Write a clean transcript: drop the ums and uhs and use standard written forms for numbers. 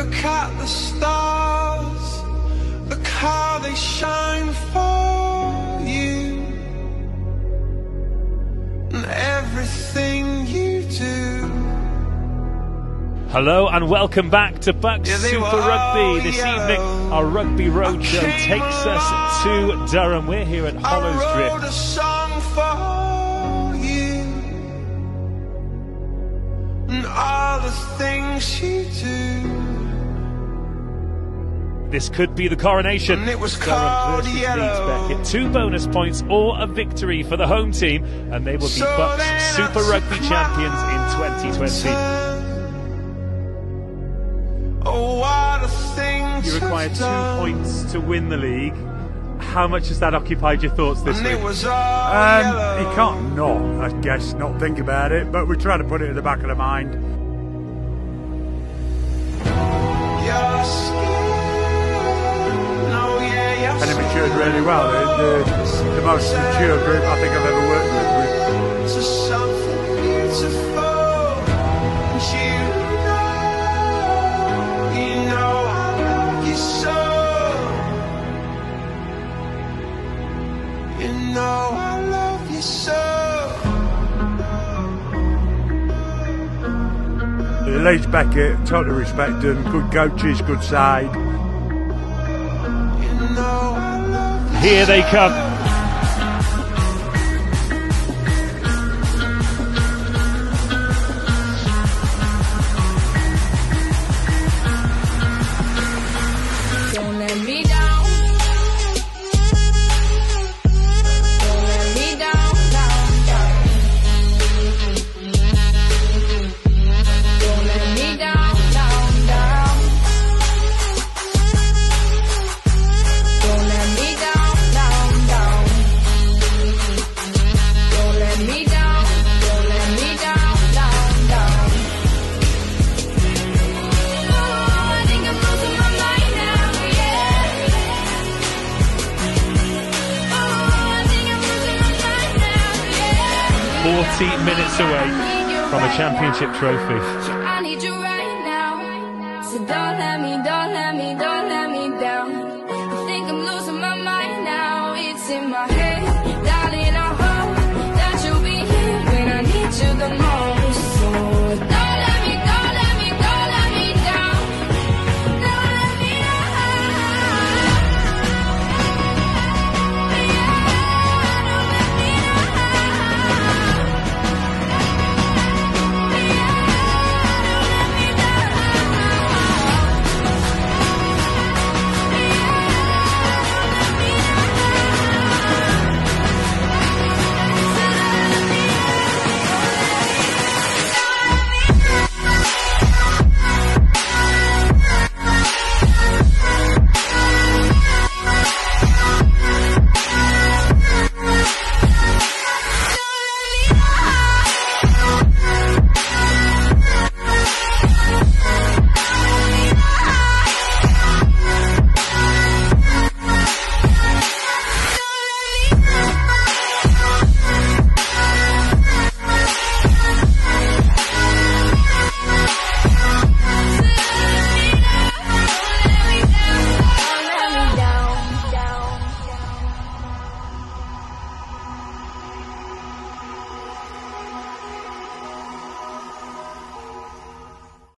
Look at the stars, look how they shine for you, and everything you do. Hello and welcome back to BUCS Super Rugby. This evening our rugby roadshow takes us to Durham. We're here at Hollows I wrote Drift. a song for you, and all the things you do. This could be the coronation. And it was Durham called versus Yellow. Leeds Beckett. 2 bonus points or a victory for the home team, and they will be So BUCS then Super I Rugby took champions in my 2020. turn. Oh, what a thing You to require have 2 done. points to win the league. How much has that occupied your thoughts this And week? it was all yellow. You can't not, I guess, not think about it, but we try to put it at the back of the mind. Your skin. Oh, yeah, your And it matured really well. The most mature group I think I've ever worked with. to something beautiful. And you know I love you so. You know I love you so. Leeds Beckett, totally respect them, good coaches, good side. You know I love you. Here they come. Don't let me down. Don't let me down, down, down. Don't let me down, down, down. Don't let me down, down, down. Don't let me down, don't let me down, down, down. Oh, I think I'm losing my mind now, yeah. Oh, I think I'm losing my mind now, yeah. 40 minutes away from a championship trophy. I need you right now. So don't let me, don't let me, don't let me down. I think I'm losing my